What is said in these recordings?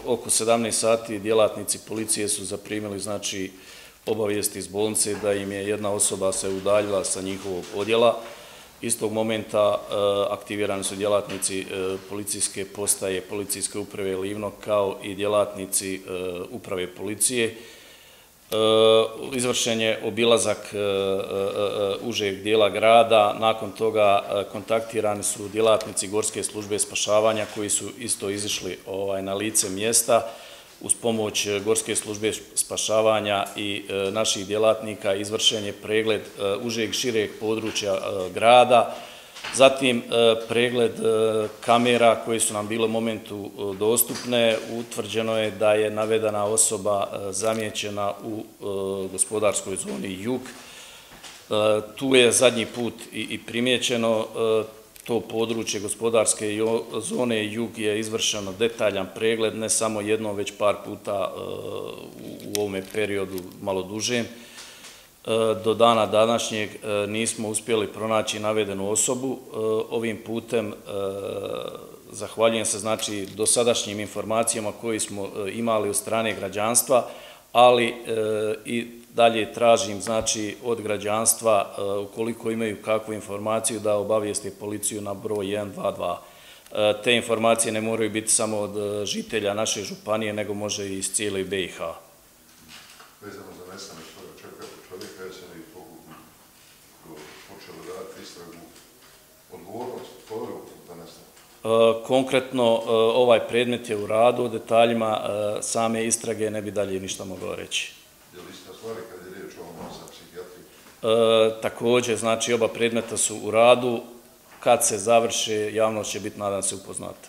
oko 17 sati djelatnici policije su zaprimili znači obavijesti iz bolnice da im je jedna osoba se udaljila sa njihovog odjela. Istog momenta aktivirani su djelatnici policijske postaje, policijske uprave Livno kao i djelatnici uprave policije. Izvršen je obilazak užeg dijela grada, nakon toga kontaktirani su djelatnici Gorske službe spašavanja koji su isto izišli na lice mjesta. Uz pomoć Gorske službe spašavanja i naših djelatnika izvršen je pregled užeg šireg područja grada, zatim pregled kamera koje su nam bile u momentu dostupne. Utvrđeno je da je navedena osoba zamijećena u gospodarskoj zoni Jug. Tu je zadnji put i primijećeno. To područje gospodarske zone Jug je izvršeno detaljan pregled, ne samo jednom, već par puta u ovome periodu malo duže. Do dana današnjeg nismo uspjeli pronaći navedenu osobu. Ovim putem zahvaljujem se znači dosadašnjim informacijama koje smo imali od strane građanstva, ali i dalje tražim znači od građanstva ukoliko imaju kakvu informaciju da obavijeste policiju na broj 122. Te informacije ne moraju biti samo od žitelja naše županije, nego može i iz cijele BiH. Vezano za nestane čovjeka, jeste li počeli raditi istragu, odgovornost, povjeru da nestane? Konkretno, ovaj predmet je u radu, o detaljima same istrage ne bi dalje ništa mogao reći. Je li ista stvari kad je riječ o ovom za psihijatriju? Također, znači oba predmeta su u radu. Kad se završe, javnost će biti, nadam se, upoznata.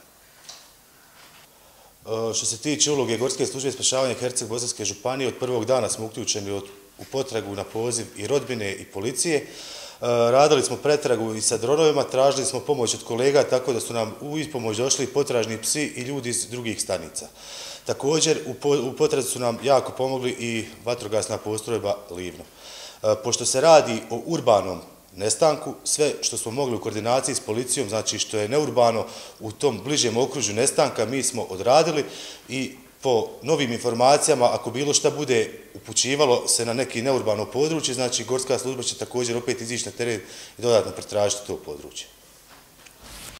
Što se tiče uloge Gorske službe spašavanja Herceg-Bosanske županije, od prvog dana smo uključeni u potragu na poziv i rodbine i policije. Radili smo pretragu i sa dronovima, tražili smo pomoć od kolega, tako da su nam u ispomoć došli potražni psi i ljudi iz drugih stanica. Također, u potrazi su nam jako pomogli i vatrogasna postrojba Livno. Pošto se radi o urbanom nestanku, sve što smo mogli u koordinaciji s policijom, znači što je neurbano u tom bližem okružju nestanka, mi smo odradili i po novim informacijama, ako bilo šta bude upućivalo se na neki neurbano područje, znači Gorska služba će također opet izići na teren i dodatno pretražiti to područje.